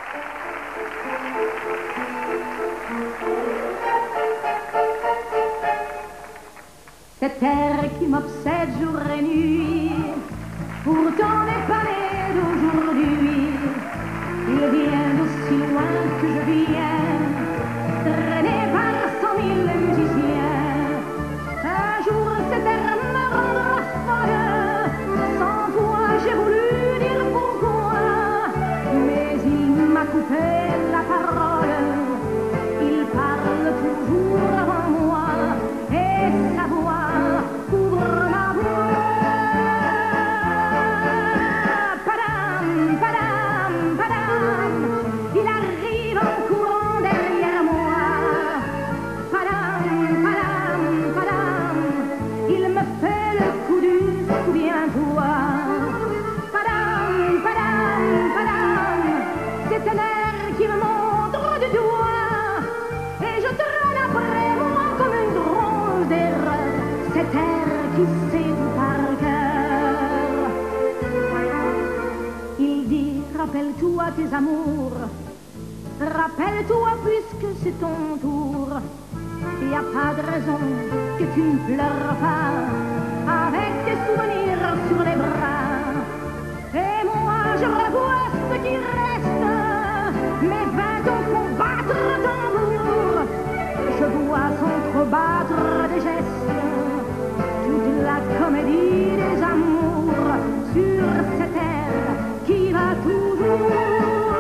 Cette terre qui m'obsède jour et nuit, pourtant n'est pas née d'aujourd'hui. Il vient d'aussi loin que je viens, traîné par 100 000 musiciens. Un jour cette terre me rendra folle, 100 fois j'ai voulu dire pourquoi, mais il m'a coupé la parole. Il parle toujours avant moi, et sa voix couvre ma voix. Padam, padam, padam, il arrive en courant derrière moi. Padam, padam, padam, il me fait le coup du souviens-toi. Padam, padam, padam, c'est un air qui me montre du doigt, et je traîne après moi comme une drôle d'erreur, cet air qui sait tout par cœur. Il dit, rappelle-toi tes amours, rappelle-toi puisque c'est ton tour. Il n'y a pas de raison que tu ne pleures pas avec tes souvenirs sur les bras. Et moi je revois ce qui reste, mes 20 ans font battre tambour. Je vois s'entrebattre des gestes, toute la comédie des amours sur cette terre qui va toujours.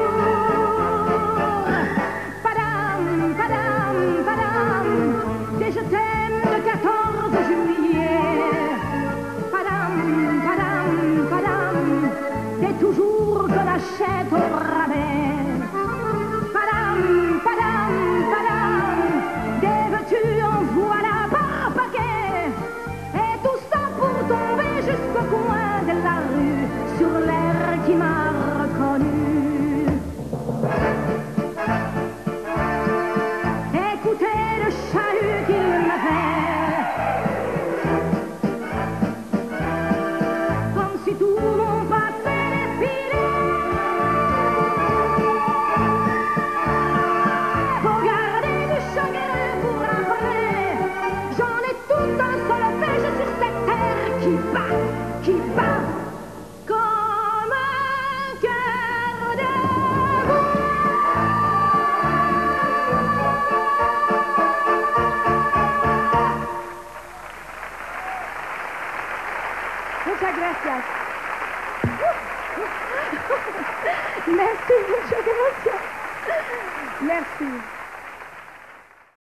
Padam, padam, padam, des je t'aime le 14 juillet. Padam, padam, padam, des toujours de l'achète au rabais. Padam, padam, padam, des veux-tu en voilà par paquet. Et tout ça pour tomber jusqu'au coin de la rue, sur l'air qui m'a reconnu. Écoutez le chahut qu'il me fait, comme si tout mon passé défilait. Faut garder du chagrin pour après, j'en ai tout un solfège sur cette terre qui bat comme un cœur de bois. Muchas gracias. Merci, muchas gracias. Merci.